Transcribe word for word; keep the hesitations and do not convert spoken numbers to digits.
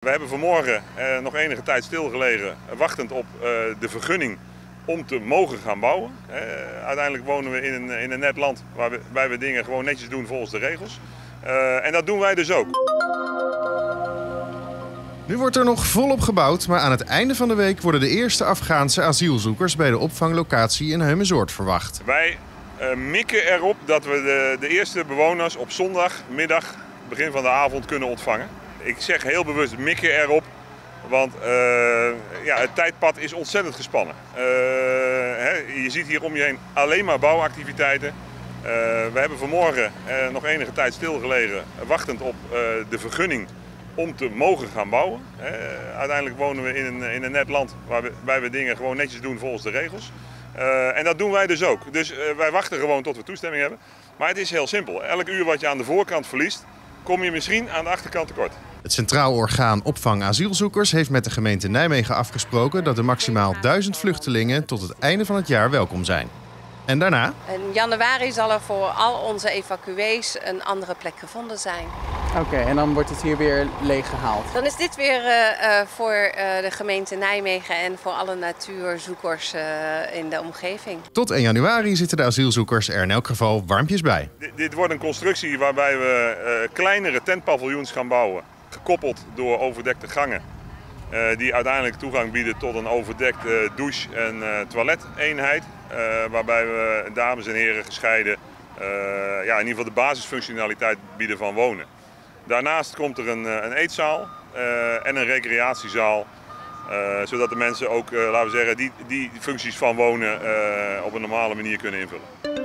We hebben vanmorgen eh, nog enige tijd stilgelegen, wachtend op uh, de vergunning om te mogen gaan bouwen. Uh, uiteindelijk wonen we in een, in een net land waarbij we dingen gewoon netjes doen volgens de regels. Uh, en dat doen wij dus ook. Nu wordt er nog volop gebouwd, maar aan het einde van de week worden de eerste Afghaanse asielzoekers bij de opvanglocatie in Heumensoord verwacht. Wij uh, mikken erop dat we de, de eerste bewoners op zondagmiddag, begin van de avond, kunnen ontvangen. Ik zeg heel bewust mikken erop, want uh, ja, het tijdpad is ontzettend gespannen. Uh, hè, je ziet hier om je heen alleen maar bouwactiviteiten. Uh, we hebben vanmorgen uh, nog enige tijd stilgelegen, wachtend op uh, de vergunning om te mogen gaan bouwen. Uh, uiteindelijk wonen we in een, in een net land waarbij we dingen gewoon netjes doen volgens de regels. Uh, en dat doen wij dus ook. Dus uh, wij wachten gewoon tot we toestemming hebben. Maar het is heel simpel. Elk uur wat je aan de voorkant verliest, kom je misschien aan de achterkant tekort. Het Centraal Orgaan Opvang Asielzoekers heeft met de gemeente Nijmegen afgesproken dat er maximaal duizend vluchtelingen tot het einde van het jaar welkom zijn. En daarna? In januari zal er voor al onze evacuees een andere plek gevonden zijn. Oké, okay, en dan wordt het hier weer leeggehaald? Dan is dit weer uh, uh, voor uh, de gemeente Nijmegen en voor alle natuurzoekers uh, in de omgeving. Tot één januari zitten de asielzoekers er in elk geval warmpjes bij. D dit wordt een constructie waarbij we uh, kleinere tentpaviljoens gaan bouwen. Gekoppeld door overdekte gangen. Uh, die uiteindelijk toegang bieden tot een overdekte douche- en uh, toileteenheid. Uh, waarbij we dames en heren gescheiden uh, ja, in ieder geval de basisfunctionaliteit bieden van wonen. Daarnaast komt er een, een eetzaal uh, en een recreatiezaal. Uh, zodat de mensen ook, uh, laten we zeggen, die, die functies van wonen uh, op een normale manier kunnen invullen.